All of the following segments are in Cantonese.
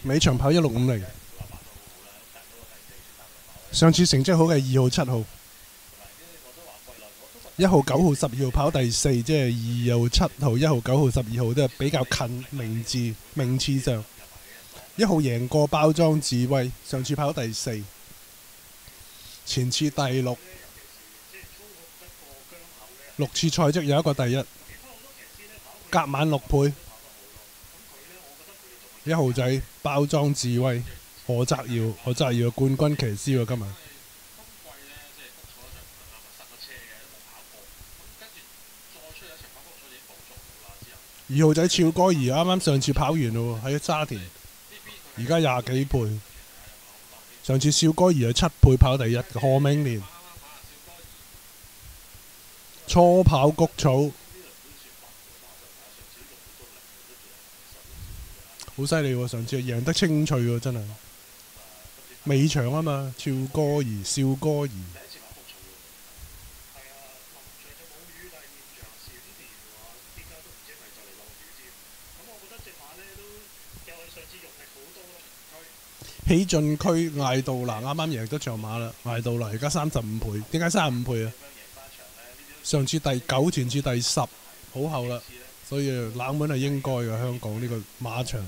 尾場跑1:650，上次成績好嘅2號、7號。1號、9號、12號跑第4，即係2號、7號、1號、9號、12號都係比較近名次上。1號贏過包裝智威，上次跑第4，前次第6，6次賽績有一個第1，隔晚6倍。1號仔包裝智威，何澤堯嘅冠軍騎師喎今日。2號仔俏哥兒啱啱上次跑完咯喎，喺沙田，而家20幾倍。上次俏哥兒係7倍跑第1，何明年初跑谷草，好犀利喎！上次贏得清脆喎，真係尾場啊嘛，俏哥兒、笑哥兒。喜進區艾杜拿啱啱贏得場馬啦，艾杜拿而家35倍，點解35倍啊？上次第9，前次第10，好後啦，所以冷門係應該嘅。香港呢個馬場，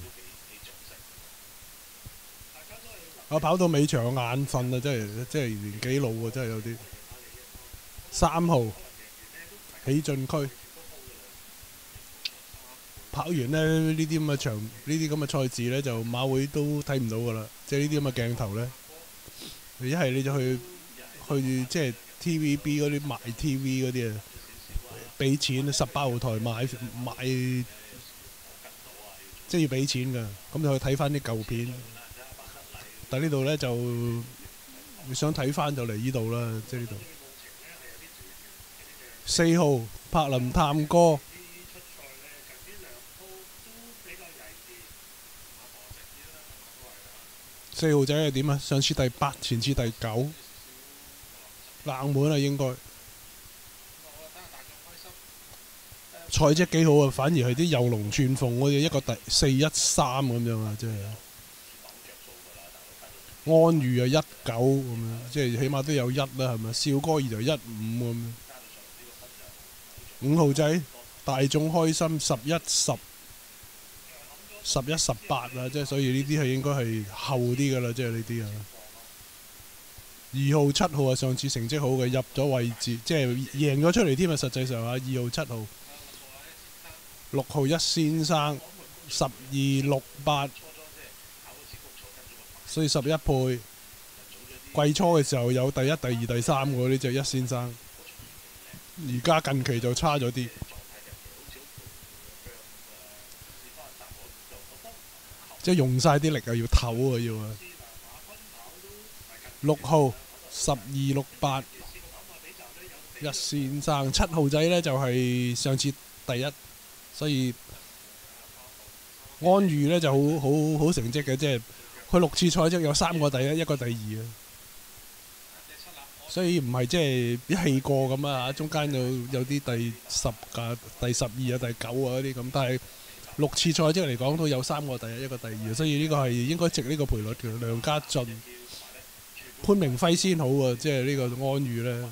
我跑到尾場眼瞓啊，真係年紀老啊，真係有啲。3號喜進區跑完呢啲咁嘅場，呢啲咁嘅賽事呢，就馬會都睇唔到噶啦，即係呢啲咁嘅鏡頭呢，一係你就去即係 TVB 嗰啲賣 TV 嗰啲啊，俾錢18號台買，即係要俾錢㗎，咁就去睇翻啲舊片。但呢度呢，就你想睇翻就嚟呢度啦，即係呢度。4號柏林探戈。4號仔係點啊？上次第8，前次第9，冷門啊應該。賽績幾好啊，反而係啲右龍串鳳嗰啲，一個第413咁樣啊，即係。安裕啊19咁樣，即係起碼都有1啦，係咪？笑哥兒就15咁樣。5號仔大眾開心1110。11、18啊，即係所以呢啲係應該係後啲㗎啦，即係呢啲啊。2號、7號啊，上次成績好嘅入咗位置，即係贏咗出嚟添啊！實際上啊，2號、7號、6號1先生1268，所以11倍。季初嘅時候有第1、第2、第3個呢隻1先生，而家近期就差咗啲。即係用晒啲力啊，要唞啊，要啊。6號1268，1先生7號仔呢就係上次第1，所以安裕呢就好成績嘅，即係佢6次賽績有3個第1，一個第2啊。所以唔係即係一氣過咁啊，中間有啲第10啊、第12啊、第9啊嗰啲咁，但係6次賽績嚟講都有3個第1，一個第2，所以呢個係應該值呢個賠率嘅。梁家俊、潘明輝先好啊，即係呢個安裕呢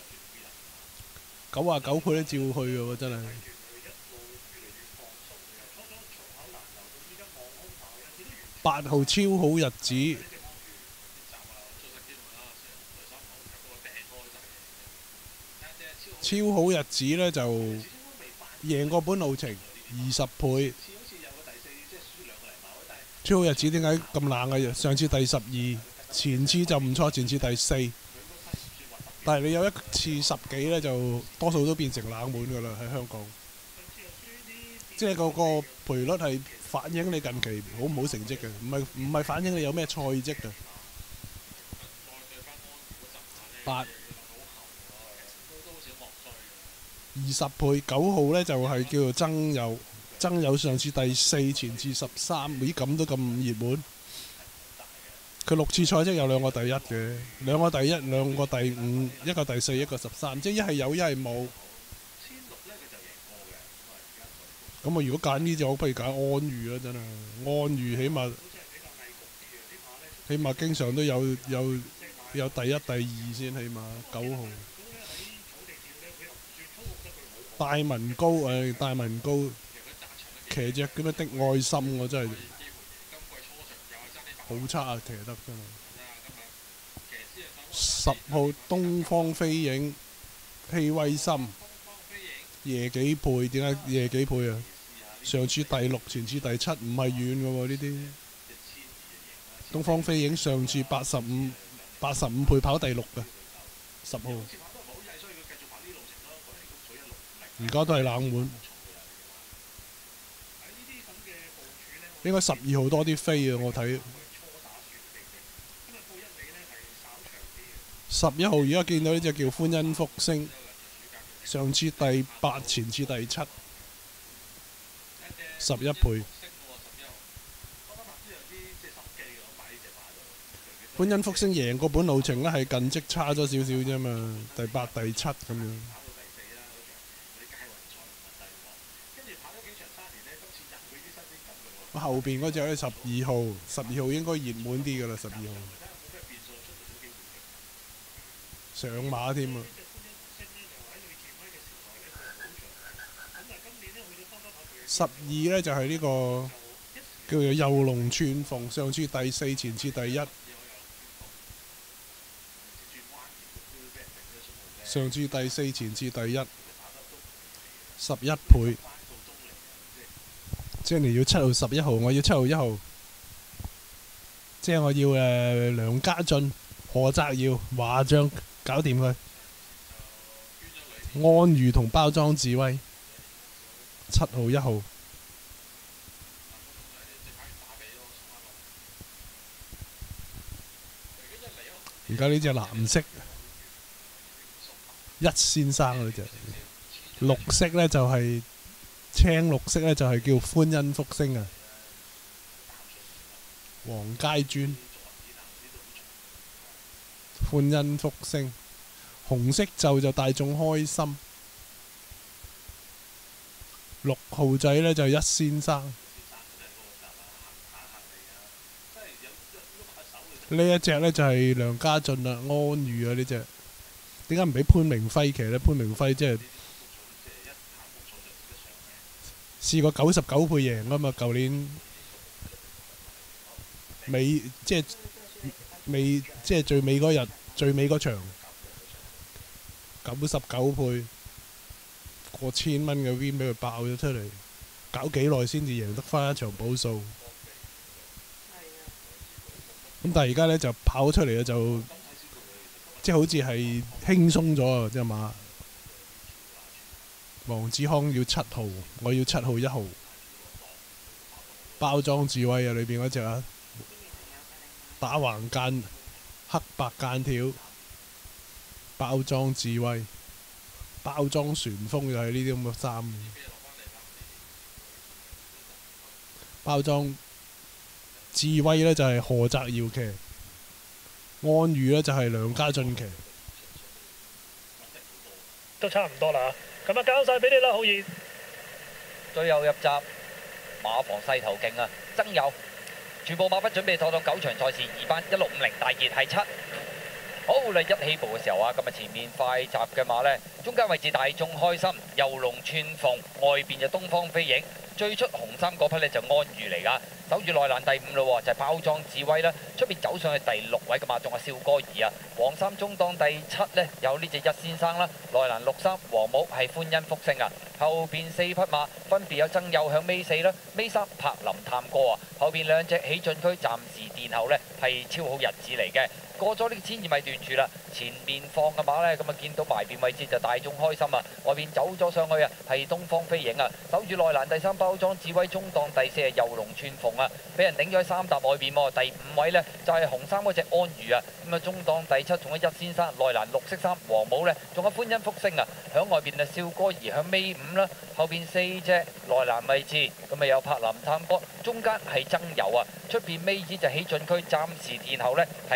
，99倍都照去嘅喎，真係。8號超好日子，超好日子呢就贏過本路程20倍。超好日子點解咁冷嘅？上次第12，前次就唔錯，前次第4，但係你有一次10幾呢，就多數都變成冷門㗎啦，喺香港。即係個賠率係反映你近期好唔好成績嘅，唔係反映你有咩賽績嘅。8 20倍9號呢就係叫做曾友上次第4，前次13，咦咁都咁熱門？佢6次賽績有2個第1嘅，2個第1，2個第5，一個第4，一個13，即係一係有一係冇。咁我如果揀呢隻，我不如揀安裕啦，真係安裕起碼起碼經常都有第一、第二先，起碼9號。大文高大文高騎隻咁樣的愛心，我真係好差啊！騎得真係。10號東方飛影，希威森，夜幾倍？點解夜幾倍啊？上次第6，前次第7，唔係遠嘅喎呢啲。東方飛影上次85倍跑第6嘅，10號。而家都係冷門，應該12號多啲飛啊！我睇11號而家見到呢隻叫歡欣福星，上次第8，前次第7，11倍。歡欣福星贏過本路程咧，係近績差咗少少啫嘛，第8、第7咁樣。後邊嗰隻咧12號，12號應該熱門啲㗎啦，12號上馬添啊！12呢就係呢個叫做右龍串鳳，上次第4，前次第1，上次第4，前次第1，11倍。即係你要7號、11號，我要7號、1號。即係我要梁家俊、何澤耀、華將搞掂佢。安裕同包裝智威，7號、1號。而家呢隻藍色一先生嗰隻，綠色呢就係、青綠色呢就係叫歡欣福星啊，黃階磚，歡欣福星，紅色就大眾開心，6號仔呢就一先生，呢一隻呢就係梁家俊啦，安裕啊呢隻，點解唔俾潘明輝騎呢？潘明輝即係試過99倍贏啊嘛，舊年尾即係最尾嗰日，最尾嗰場99倍過1000蚊嘅 win 俾佢爆咗出嚟，搞幾耐先至贏得翻一場補數。咁但係而家呢就跑出嚟就即係好似係輕鬆咗啊隻馬。黃子康要7號，我要7號、1號。包裝智慧啊，裏邊嗰隻啊，打橫間黑白間條，包裝智慧，包裝旋風就係呢啲咁嘅衫。包裝智慧呢就係何澤耀騎，安裕呢就係梁家俊騎。 都差唔多啦，咁啊交晒俾你啦，浩然。 最後入閘馬房勢頭勁啊，曾友全部馬匹準備妥到9場賽事，2班1650大熱係7。好啦，一起步嘅時候啊，咁啊前面快閘嘅馬呢，中間位置大眾開心，右龍串鳳，外邊就東方飛影。最出紅衫嗰匹呢就安裕嚟㗎，守住內欄第5咯，就係包裝智威啦。出邊走上去第6位嘅馬仲係少歌兒啊，黃衫中檔第7呢，有呢隻一先生啦，內欄63黃帽係歡欣福星啊。後邊4匹馬分別有曾佑響尾4啦，尾3柏林探歌啊。後邊2隻起進區暫時殿後呢係超好日子嚟嘅。過咗呢個1000米段處啦，前面放嘅馬呢，咁啊見到埋邊位置就大眾開心啊，外邊走咗上去啊係東方飛影啊，守住內欄第3包裝智威，中檔第4係右龍串鳳啊，俾人頂咗喺3搭外邊喎，第5位呢，就係紅衫嗰隻安裕啊，咁啊中檔第7仲有一先生，內欄綠色衫黃帽呢，仲有歡欣福星啊，響外邊啊少歌兒響尾5啦，後邊4隻內欄位置，咁啊有柏林探歌，中間係曾友啊，出邊尾子就起進區暫時殿後呢，係嗰隻超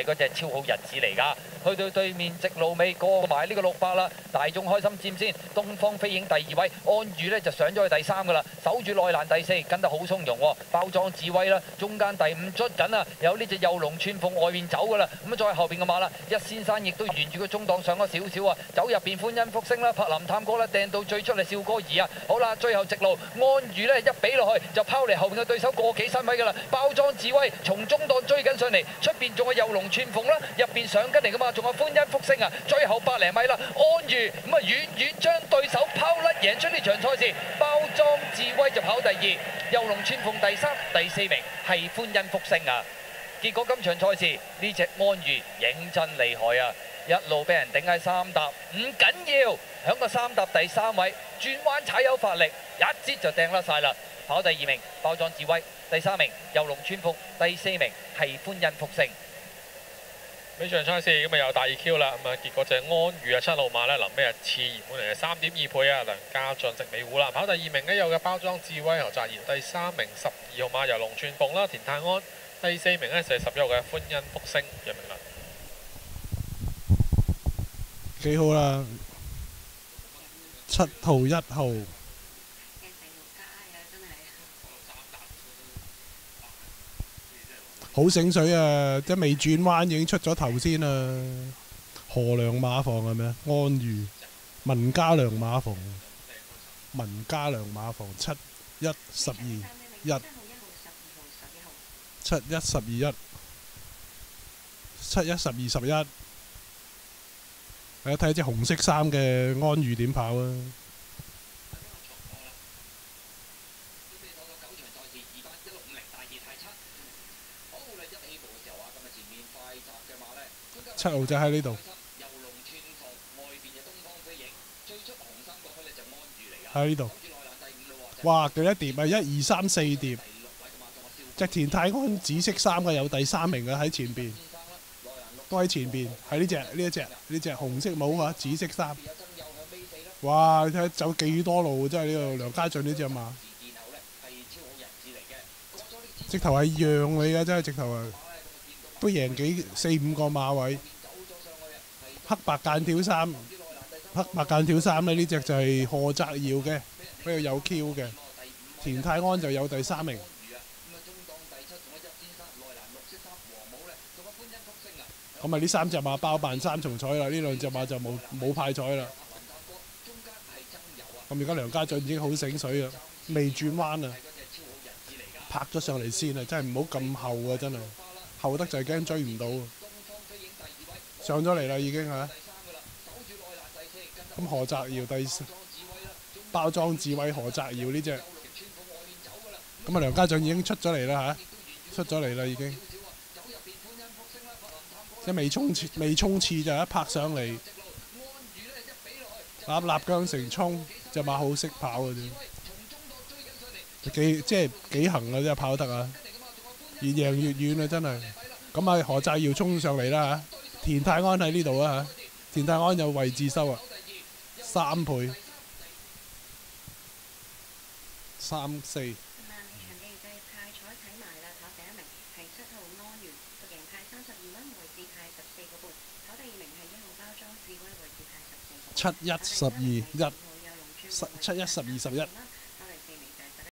好日子嚟㗎。去到對面直路尾過埋呢個600啦，大眾開心佔先，東方飛影第2位，安裕呢就上咗去第3㗎啦，守住內欄第4，跟得好從容喎。包裝智威啦，中間第5捽緊啊，有呢隻右龍串鳳外面走㗎啦，咁再後邊嘅馬啦，一先生亦都沿住個中檔上咗少少啊，走入邊歡欣福星啦，柏林探戈啦，掟到最出嚟少哥兒啊，好啦，最後直路安裕呢一比落去就拋離後邊嘅對手個幾身位㗎啦，包裝智威從中檔追緊上嚟，出邊仲有右龍串鳳啦，入邊上緊嚟㗎嘛，仲有歡欣福星啊，最後百零米啦，安裕咁啊遠遠將對手拋甩贏出呢場賽事，包裝智威就跑第2，右龍串鳳第3，第4名係歡欣福星啊。結果今場賽事呢隻安裕認真厲害啊！一路俾人頂喺3搭，唔緊要，響個3搭第3位，轉彎踩有發力，一節就掟甩晒啦。跑第2名包裝智威，第3名右龍川鳳，第4名係歡欣福星。 呢場賽事咁啊又大2Q 啦，咁啊結果隻安裕啊7號馬咧臨尾啊次熱門嚟嘅3.2倍啊，梁家俊直尾糊啦。跑第2名呢有嘅包裝智威何澤堯，第3名12號馬由龍串鳳啦，田泰安。第4名呢就係11號嘅歡欣福星楊明倫。 幾好啦，7號1號。好醒水啊！即係未轉彎已經出咗頭先啦。何良馬房係咪啊？安裕文家良馬房，文家良馬房7、1、12、1。7、1、12、1，7、1、12、11。睇下隻紅色衫嘅安裕點跑啊！7號仔喺呢度，喺呢度。哇！幾多碟啊？1、2、3、4碟。隻田泰安紫色衫嘅有第3名嘅喺前邊，都喺前邊，係呢隻紅色帽啊，紫色衫。哇！你睇走幾多路，真係呢度梁家俊呢隻馬，直頭係讓你嘅，真係直頭係都贏4、5個馬位。黑白間條衫，黑白間條衫呢隻就係何澤堯嘅，比較有 Q 嘅。田泰安就有第3名。咁啊！呢3隻馬包辦3重彩啦，呢2隻馬就冇派彩啦。咁而家梁家俊已經好醒水啦，未轉彎啊，拍咗上嚟先啊！真係唔好咁後啊，真係後得就係驚追唔到。上咗嚟啦，已經嚇。咁何澤堯第包裝智慧何澤堯呢隻，咁啊梁家俊已經出咗嚟啦嚇，出咗嚟啦已經。即係未衝刺就一拍上嚟，立姜成衝，隻馬好識跑嘅啫，即係幾行啊！真係跑得啊，越贏越遠啊！真係。咁啊何澤堯衝上嚟啦嚇，田泰安喺呢度啊嚇，田泰安有位置收啊，3倍3、4。7、1、12、1，7、1、12、11。